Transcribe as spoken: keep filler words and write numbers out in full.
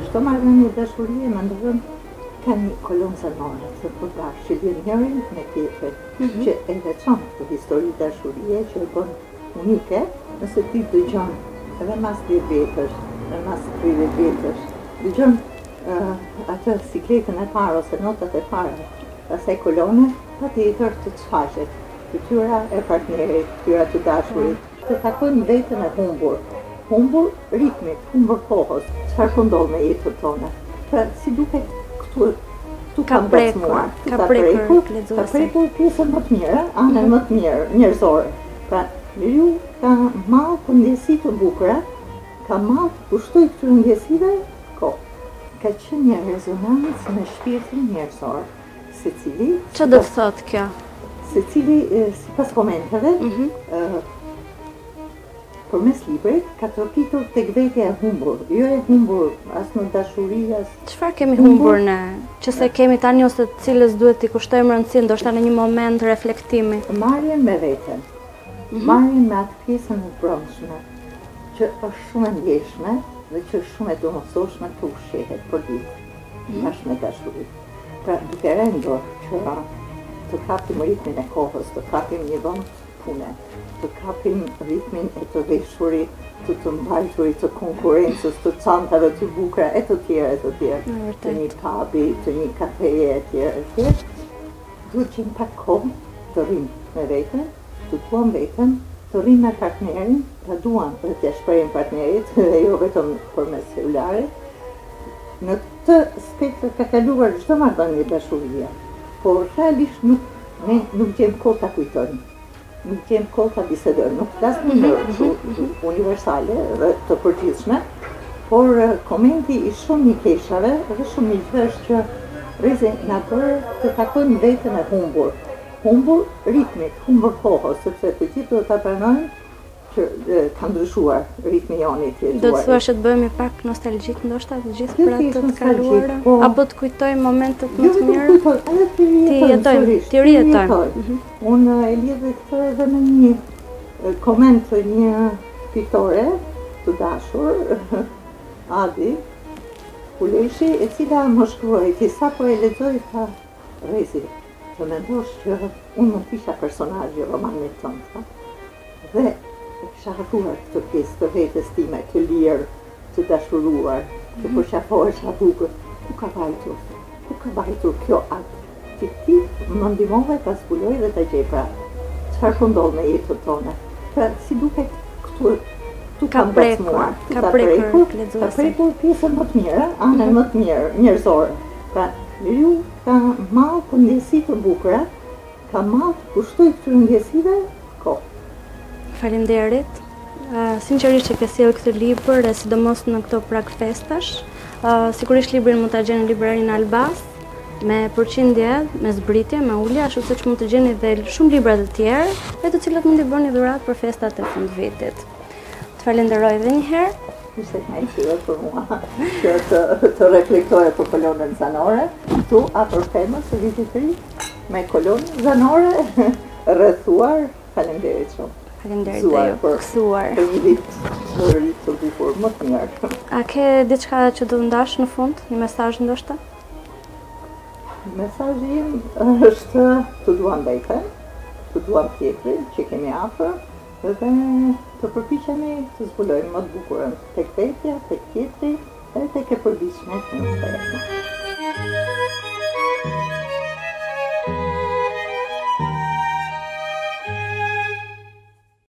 çdo marrëdhënie dashurie mendon ka një kolonë zanore të përbash që vjen njëri me tjetrin, që e veçon këtë histori dashurie që e bën unike, nëse ti dëgjon edhe mas dhjetë vjetësh, edhe mas tridhjetë vjetësh, dëgjon uh, atë sikletën e parë ose notat e para, asaj kolone, patjetër të të shfaqet, fytyra e partnerit, fytyra të dashurit, të takojmë veten e humbur, humbur ritmit, humbur kohës, çfarë po ndodh me jetën tonë. Pra si duket këtu këtu ka prekur, ka prekur, ka prekur pjesën më të mirë, anën më të mirë, njerëzore. Pra njeriu ka mall për ndjesi të bukura, ka mall të kushtoj këtyre ndjesive kohë. Ka qenë një rezonancë me shpirtin njerëzor. Secili Çfarë do të thotë kjo? Secili sipas komenteve, përmes librit ka trokitur tek vetja e humbur, jo e humbur as në dashuri as. Çfarë kemi humbur ne, që se kemi tani ose të cilës duhet t'i kushtojmë rëndësi, ndoshta në një moment reflektimi? Marrjen me veten, marrjen me atë pjesën e brendshme, që është shumë e ndjeshme dhe që është shumë e domosdoshme të ushqehet për ditë, bashkë me dashuri. Pra duke rendur që të kapim ritmin e kohës, të kapim një vend pune, të kapim ritmin e të veshurit, të të mbajturit, të konkurencës, të çantave të bukura, e të tjera, e të tjera, të një pubi, të një kafeje, e tjera, e tjera. Duhet që në pak kohë të rrim me veten, të duam veten, të rrim me partnerin, të duam dhe t'ja shprehim partnerit, dhe jo vetëm përmes celularit. Në të spektër ka kaluar çdo marrëdhënie dashurie, por realisht nuk ne nuk gjejmë kohë ta kujtojmë. Nuk kem kohë ta bisedojmë, nuk flas në mënyrë universale dhe të përgjithshme, por komenti i shumë mikeshave dhe shumë miqve është që rrezi na bërë të takojmë veten e humbur, humbur ritmit, humbur kohës, sepse të gjithë do ta pranojnë që ka ndryshuar ritmi joni i jetuar. Do të thuash që të bëhemi pak nostalgjik ndoshta të gjithë për atë të kaluara, apo të kujtojmë momentet më të mira? Ti jetojmë, ti rijetojmë. Unë e lidhe këtë edhe me një koment të një fitore të dashur, Adi Kuleshi, e cila më shkruaj, që sa po e lexoj tha, Rezi, të mendosh që unë nuk isha personazhi i romanit tënd, dhe e kisha harruar këtë pjesë të vetes time, të lirë, të dashuruar, të përqafohesha bukur. Ku ka vajtur? Ku ka vajtur kjo atë? Që ti më ndihmove ta zbuloj dhe ta gjej prapë. Çfarë po ndodh me jetën tonë? Pra si duket këtu tu ka prekur, ka prekur, ka prekur pjesën më të mirë, anën më të mirë, njerëzore. Pra njeriu ka mall për ndjesi të bukura, ka mall të kushtoj këtyre ndjesive kohë. Faleminderit. Uh, Sinqerisht që ke sjellë këtë libër, e sidomos në këto prag festash. Uh, sigurisht librin mund ta gjeni në librarinë Albas, me përqindje, me zbritje, me ulje, ashtu siç mund të gjeni dhe shumë libra të tjerë, dhe të cilat mund t'i bëni dhuratë për festat e fundvitit. Të falenderoj edhe një herë. Ishte kënaqësi për mua që të, të reflektoje për kolonën zanore, tu afër femës së vitit të ri, me kolonën zanore rrethuar. Faleminderit shumë. Faleminderit dhe ju, kësuar. Për një vit të ri të bukur, më të mirë. A ke diçka që do të ndash në fund, një mesazh ndoshta? Mesazhi im është të duam veten, të duam tjetrin që kemi afër, dhe të përpiqemi të zbulojmë më të bukurën tek vetja, tek tjetri, edhe tek e përditshme në të jetë.